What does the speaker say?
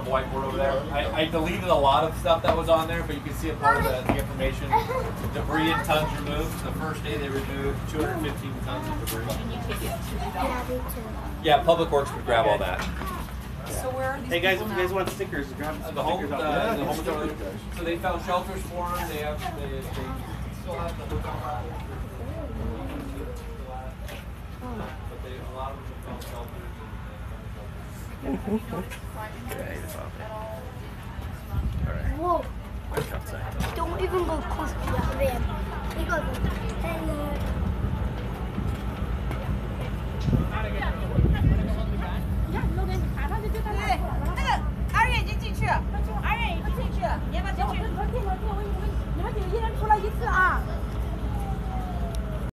whiteboard over there. I deleted a lot of stuff that was on there, but you can see a part of the information. Debris in tons removed. The first day they removed 215 tons of debris. And you take it to the Yeah, me too. Yeah, Public Works would grab all that. So where are these Hey guys, if people you guys now? want stickers, grab some The home, stickers out there. the home so they found shelters for them. They still have the hotel. But a lot of them found shelters. Whoa. Don't even go close to that van.